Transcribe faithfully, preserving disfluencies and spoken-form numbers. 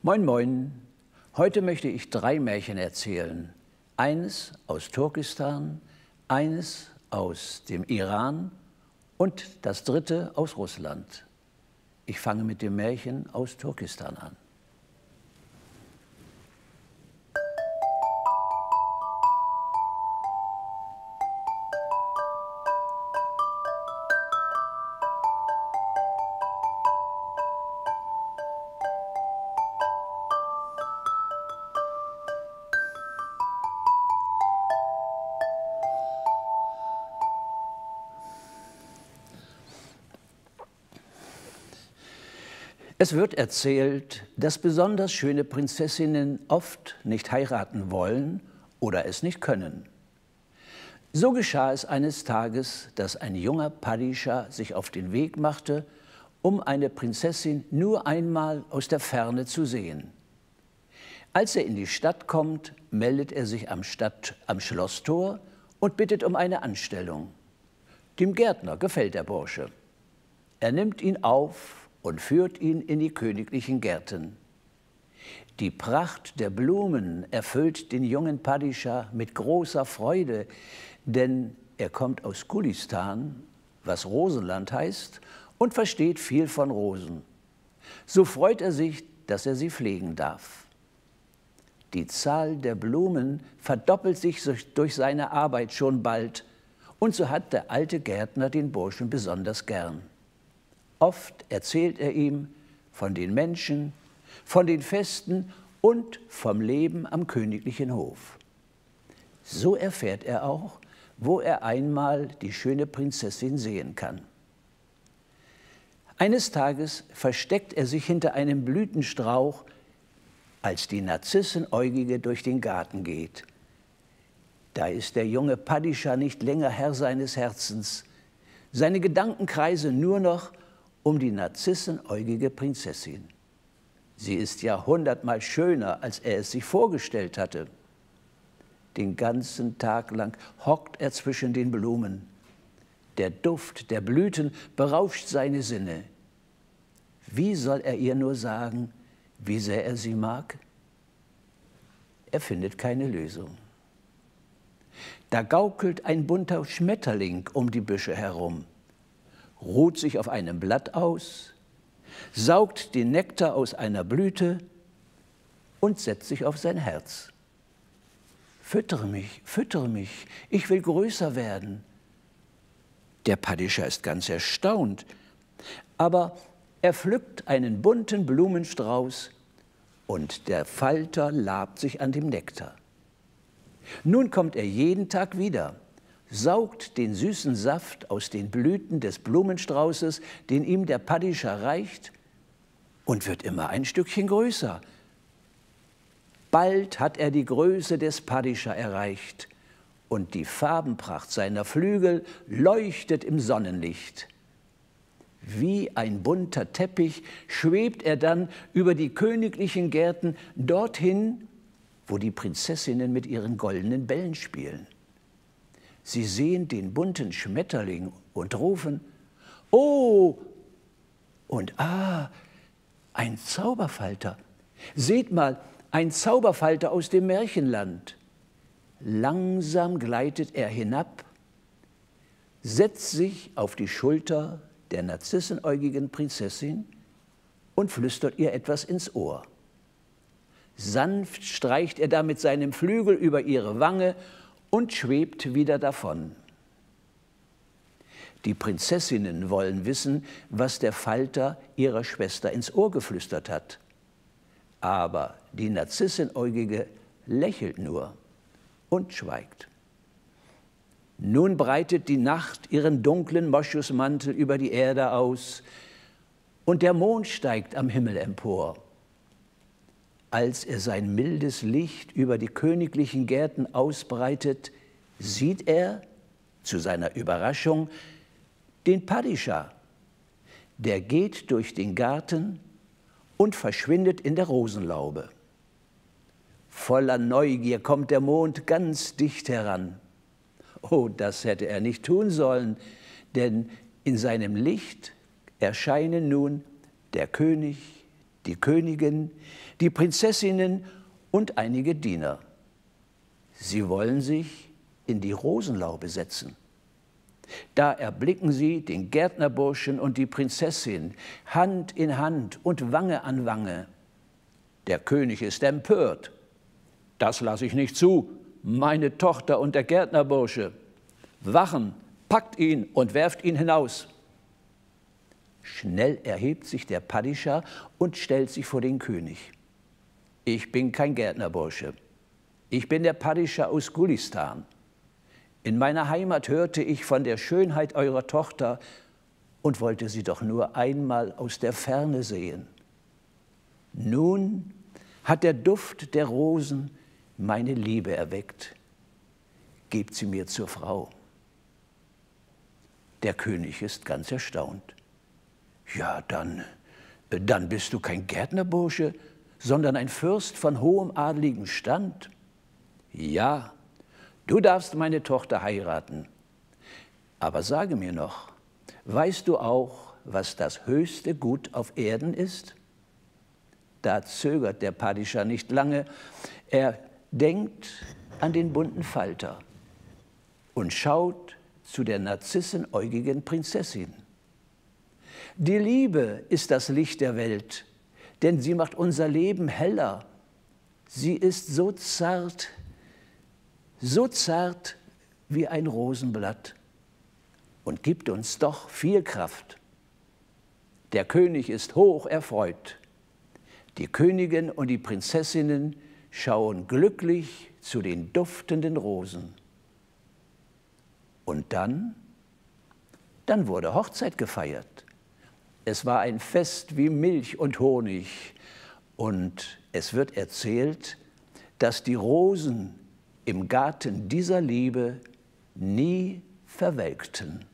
Moin, moin. Heute möchte ich drei Märchen erzählen. Eines aus Turkestan, eines aus dem Iran und das dritte aus Russland. Ich fange mit dem Märchen aus Turkestan an. Es wird erzählt, dass besonders schöne Prinzessinnen oft nicht heiraten wollen oder es nicht können. So geschah es eines Tages, dass ein junger Padischa sich auf den Weg machte, um eine Prinzessin nur einmal aus der Ferne zu sehen. Als er in die Stadt kommt, meldet er sich am, Stadt, am Schlosstor und bittet um eine Anstellung. Dem Gärtner gefällt der Bursche. Er nimmt ihn auf und führt ihn in die königlichen Gärten. Die Pracht der Blumen erfüllt den jungen Padischa mit großer Freude, denn er kommt aus Gulistan, was Rosenland heißt, und versteht viel von Rosen. So freut er sich, dass er sie pflegen darf. Die Zahl der Blumen verdoppelt sich durch seine Arbeit schon bald, und so hat der alte Gärtner den Burschen besonders gern. Oft erzählt er ihm von den Menschen, von den Festen und vom Leben am königlichen Hof. So erfährt er auch, wo er einmal die schöne Prinzessin sehen kann. Eines Tages versteckt er sich hinter einem Blütenstrauch, als die Narzissenäugige durch den Garten geht. Da ist der junge Padischa nicht länger Herr seines Herzens. Seine Gedanken kreisen nur noch um die narzissenäugige Prinzessin. Sie ist ja hundertmal schöner, als er es sich vorgestellt hatte. Den ganzen Tag lang hockt er zwischen den Blumen. Der Duft der Blüten berauscht seine Sinne. Wie soll er ihr nur sagen, wie sehr er sie mag? Er findet keine Lösung. Da gaukelt ein bunter Schmetterling um die Büsche herum, ruht sich auf einem Blatt aus, saugt den Nektar aus einer Blüte und setzt sich auf sein Herz. Füttere mich, füttere mich, ich will größer werden. Der Padischa ist ganz erstaunt, aber er pflückt einen bunten Blumenstrauß und der Falter labt sich an dem Nektar. Nun kommt er jeden Tag wieder, saugt den süßen Saft aus den Blüten des Blumenstraußes, den ihm der Padischa reicht, und wird immer ein Stückchen größer. Bald hat er die Größe des Padischa erreicht und die Farbenpracht seiner Flügel leuchtet im Sonnenlicht. Wie ein bunter Teppich schwebt er dann über die königlichen Gärten dorthin, wo die Prinzessinnen mit ihren goldenen Bällen spielen. Sie sehen den bunten Schmetterling und rufen, »Oh!« und »Ah, ein Zauberfalter! Seht mal, ein Zauberfalter aus dem Märchenland!« Langsam gleitet er hinab, setzt sich auf die Schulter der narzissenäugigen Prinzessin und flüstert ihr etwas ins Ohr. Sanft streicht er da mit seinem Flügel über ihre Wange und schwebt wieder davon. Die Prinzessinnen wollen wissen, was der Falter ihrer Schwester ins Ohr geflüstert hat. Aber die Narzissenäugige lächelt nur und schweigt. Nun breitet die Nacht ihren dunklen Moschusmantel über die Erde aus und der Mond steigt am Himmel empor. Als er sein mildes Licht über die königlichen Gärten ausbreitet, sieht er, zu seiner Überraschung, den Padischa. Der geht durch den Garten und verschwindet in der Rosenlaube. Voller Neugier kommt der Mond ganz dicht heran. Oh, das hätte er nicht tun sollen, denn in seinem Licht erscheinen nun der König, die Königin, die Prinzessinnen und einige Diener. Sie wollen sich in die Rosenlaube setzen. Da erblicken sie den Gärtnerburschen und die Prinzessin Hand in Hand und Wange an Wange. Der König ist empört. Das lasse ich nicht zu, meine Tochter und der Gärtnerbursche. Wachen, packt ihn und werft ihn hinaus. Schnell erhebt sich der Padischa und stellt sich vor den König. Ich bin kein Gärtnerbursche. Ich bin der Padischa aus Gulistan. In meiner Heimat hörte ich von der Schönheit eurer Tochter und wollte sie doch nur einmal aus der Ferne sehen. Nun hat der Duft der Rosen meine Liebe erweckt. Gebt sie mir zur Frau. Der König ist ganz erstaunt. Ja, dann, dann bist du kein Gärtnerbursche, sondern ein Fürst von hohem adligem Stand. Ja, du darfst meine Tochter heiraten. Aber sage mir noch, weißt du auch, was das höchste Gut auf Erden ist? Da zögert der Padischa nicht lange. Er denkt an den bunten Falter und schaut zu der narzissenäugigen Prinzessin. Die Liebe ist das Licht der Welt, denn sie macht unser Leben heller. Sie ist so zart, so zart wie ein Rosenblatt und gibt uns doch viel Kraft. Der König ist hoch erfreut. Die Königin und die Prinzessinnen schauen glücklich zu den duftenden Rosen. Und dann, dann wurde Hochzeit gefeiert. Es war ein Fest wie Milch und Honig. Und es wird erzählt, dass die Rosen im Garten dieser Liebe nie verwelkten.